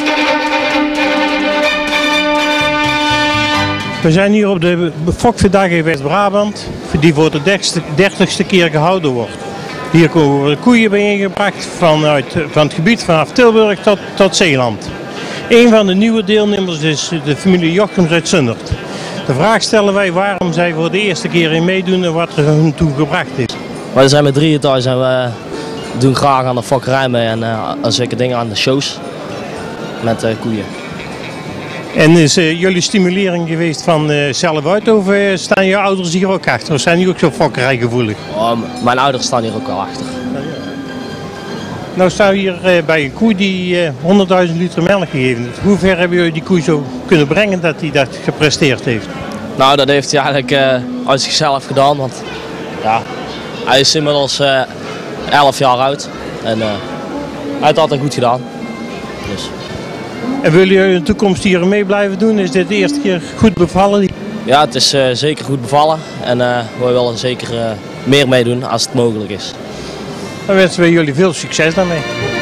We zijn hier op de Fokveedag in West-Brabant, die voor de 30ste keer gehouden wordt. Hier komen koeien bijeengebracht van het gebied vanaf Tilburg tot Zeeland. Een van de nieuwe deelnemers is de familie Jochems uit Zundert. De vraag stellen wij waarom zij voor de eerste keer in meedoen en wat er hun toe gebracht is. We zijn met drieën thuis en we doen graag aan de fokkerij mee en zeker dingen aan de shows met koeien. En is jullie stimulering geweest van zelf uit of staan je ouders hier ook achter? Of zijn die ook zo fokkerijgevoelig? Oh, mijn ouders staan hier ook wel achter. Nou staan we hier bij een koe die 100.000 liter melk gegeven heeft. Hoe ver hebben jullie die koe zo kunnen brengen dat hij dat gepresteerd heeft? Nou, dat heeft hij eigenlijk uit zichzelf gedaan, want ja, hij is inmiddels 11 jaar oud en hij heeft altijd goed gedaan. Dus. En willen jullie in de toekomst hier mee blijven doen? Is dit de eerste keer goed bevallen? Ja, het is zeker goed bevallen en we willen zeker meer meedoen als het mogelijk is. Dan wensen we jullie veel succes daarmee.